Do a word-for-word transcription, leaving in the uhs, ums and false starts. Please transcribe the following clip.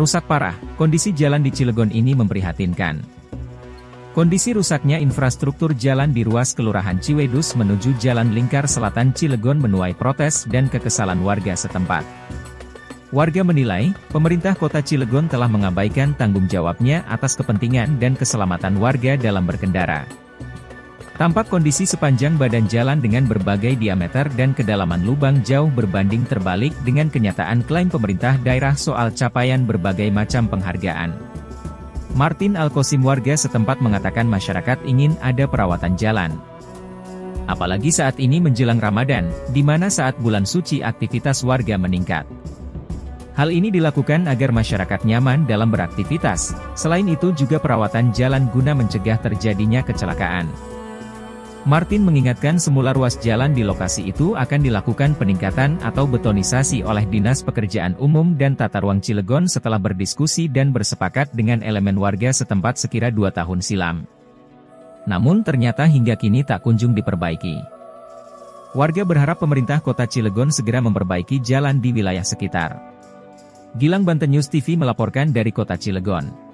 rusak parah. Kondisi jalan di Cilegon ini memprihatinkan. Kondisi rusaknya infrastruktur jalan di ruas Kelurahan Ciwedus menuju Jalan Lingkar Selatan Cilegon menuai protes dan kekesalan warga setempat. Warga menilai, pemerintah kota Cilegon telah mengabaikan tanggung jawabnya atas kepentingan dan keselamatan warga dalam berkendara. Tampak kondisi sepanjang badan jalan dengan berbagai diameter dan kedalaman lubang jauh berbanding terbalik dengan kenyataan klaim pemerintah daerah soal capaian berbagai macam penghargaan. Martin Alkosim warga setempat mengatakan masyarakat ingin ada perawatan jalan. Apalagi saat ini menjelang Ramadan, di mana saat bulan suci aktivitas warga meningkat. Hal ini dilakukan agar masyarakat nyaman dalam beraktivitas, selain itu juga perawatan jalan guna mencegah terjadinya kecelakaan. Martin mengingatkan semula ruas jalan di lokasi itu akan dilakukan peningkatan atau betonisasi oleh Dinas Pekerjaan Umum dan Tata Ruang Cilegon setelah berdiskusi dan bersepakat dengan elemen warga setempat sekira dua tahun silam. Namun ternyata hingga kini tak kunjung diperbaiki. Warga berharap pemerintah kota Cilegon segera memperbaiki jalan di wilayah sekitar. Gilang Banten News T V melaporkan dari kota Cilegon.